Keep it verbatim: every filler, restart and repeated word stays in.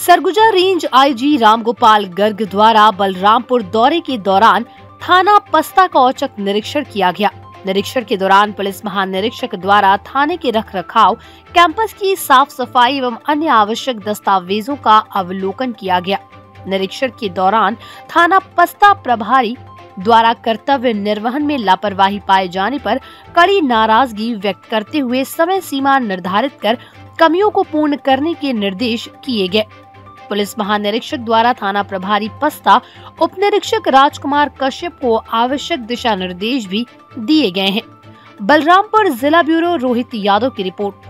Surguja range IG Ramgopal Garg द्वारा बलरामपुर दौरे के दौरान थाना पस्ता का औचक निरीक्षण किया गया। निरीक्षण के दौरान पुलिस महानिरीक्षक द्वारा थाने के रख रखाव, कैंपस की साफ सफाई एवं अन्य आवश्यक दस्तावेजों का अवलोकन किया गया। निरीक्षण के दौरान थाना पस्ता प्रभारी द्वारा कर्तव्य निर्वहन में लापरवाही पाए जाने पर कड़ी नाराजगी व्यक्त करते हुए समय सीमा निर्धारित कर कमियों को पूर्ण करने के निर्देश किए गए। पुलिस महानिरीक्षक द्वारा थाना प्रभारी पस्ता उप निरीक्षक राजकुमार कश्यप को आवश्यक दिशा निर्देश भी दिए गए हैं। बलरामपुर जिला ब्यूरो रोहित यादव की रिपोर्ट।